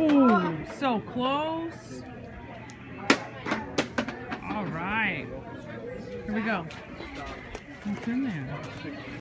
Ooh, so close. All right. Here we go. What's in there?